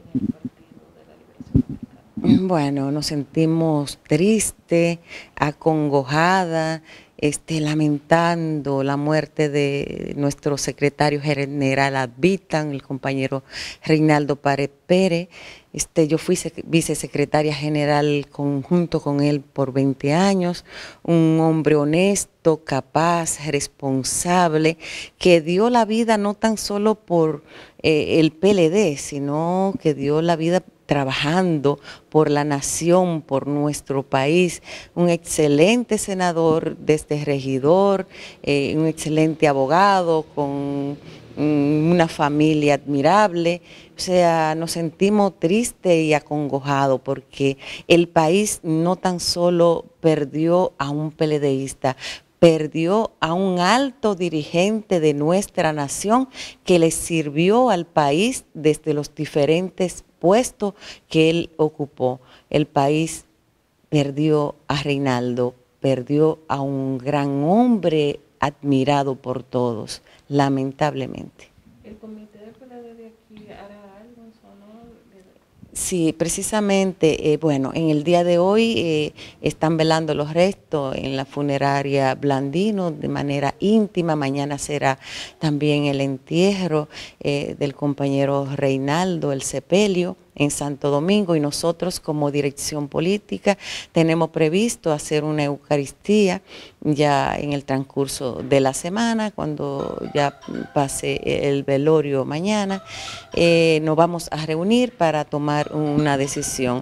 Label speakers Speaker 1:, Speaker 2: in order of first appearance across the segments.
Speaker 1: en el Partido de la Liberación Dominicana?
Speaker 2: Bueno, nos sentimos tristes, acongojadas, lamentando la muerte de nuestro secretario general Advitan, el compañero Reinaldo Pared Pérez. Yo fui vicesecretaria general junto con él por 20 años, un hombre honesto, capaz, responsable, que dio la vida no tan solo por el PLD, sino que dio la vida trabajando por la nación, por nuestro país, un excelente senador desde regidor, un excelente abogado con una familia admirable. O sea, nos sentimos tristes y acongojados porque el país no tan solo perdió a un PLDista, perdió a un alto dirigente de nuestra nación que le sirvió al país desde los diferentes puestos que él ocupó. El país perdió a Reinaldo, perdió a un gran hombre admirado por todos, lamentablemente.
Speaker 1: ¿El comité de PLD de aquí hará algo en su honor?
Speaker 2: Sí, precisamente, bueno, en el día de hoy están velando los restos en la funeraria Blandino de manera íntima. Mañana será también el entierro del compañero Reinaldo, el sepelio, en Santo Domingo, y nosotros como dirección política tenemos previsto hacer una Eucaristía ya en el transcurso de la semana, cuando ya pase el velorio mañana. Nos vamos a reunir para tomar una decisión.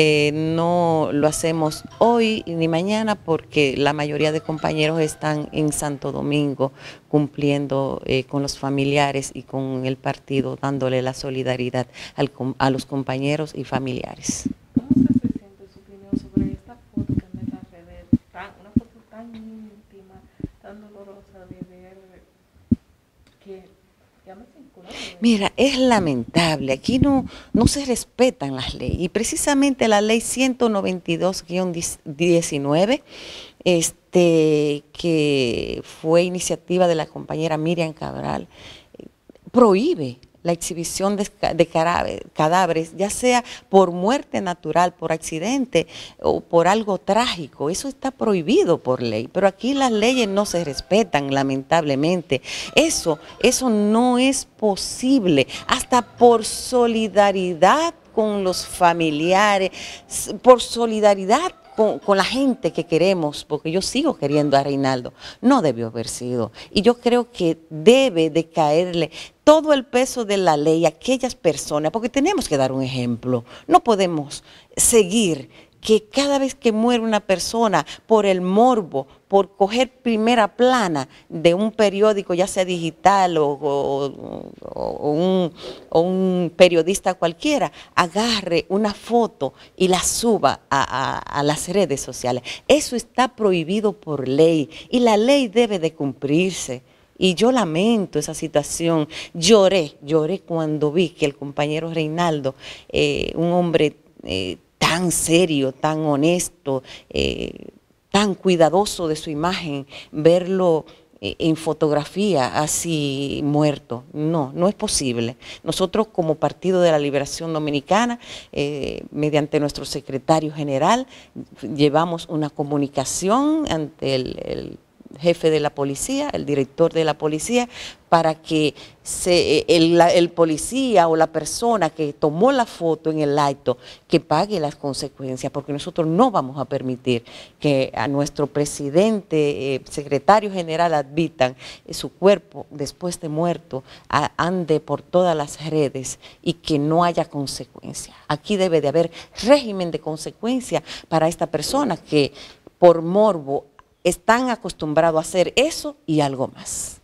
Speaker 2: No lo hacemos hoy ni mañana porque la mayoría de compañeros están en Santo Domingo cumpliendo con los familiares y con el partido, dándole la solidaridad a los compañeros y familiares.
Speaker 1: ¿Cómo se siente su opinión sobre esta foto que anda en las redes? Una foto tan íntima, tan dolorosa de ver que ya me circuló.
Speaker 2: Mira, es lamentable, aquí no se respetan las leyes y precisamente la ley 192-19, que fue iniciativa de la compañera Miriam Cabral, prohíbe la exhibición de cadáveres, ya sea por muerte natural, por accidente o por algo trágico. Eso está prohibido por ley, pero aquí las leyes no se respetan, lamentablemente. Eso no es posible, hasta por solidaridad con los familiares, por solidaridad con la gente que queremos, porque yo sigo queriendo a Reinaldo, no debió haber sido. Y yo creo que debe de caerle todo el peso de la ley a aquellas personas, porque tenemos que dar un ejemplo. No podemos seguir que cada vez que muere una persona por el morbo, por coger primera plana de un periódico, ya sea digital o un periodista cualquiera, agarre una foto y la suba a las redes sociales. Eso está prohibido por ley y la ley debe de cumplirse. Y yo lamento esa situación. Lloré cuando vi que el compañero Reinaldo, un hombre tan serio, tan honesto, tan cuidadoso de su imagen, verlo en fotografía así muerto. No es posible. Nosotros como Partido de la Liberación Dominicana, mediante nuestro secretario general, llevamos una comunicación ante el jefe de la policía, el director de la policía, para que el policía o la persona que tomó la foto en el acto, que pague las consecuencias, porque nosotros no vamos a permitir que a nuestro presidente, secretario general Advitan, su cuerpo después de muerto ande por todas las redes y que no haya consecuencias. Aquí debe de haber régimen de consecuencia para esta persona que por morbo están acostumbrados a hacer eso y algo más.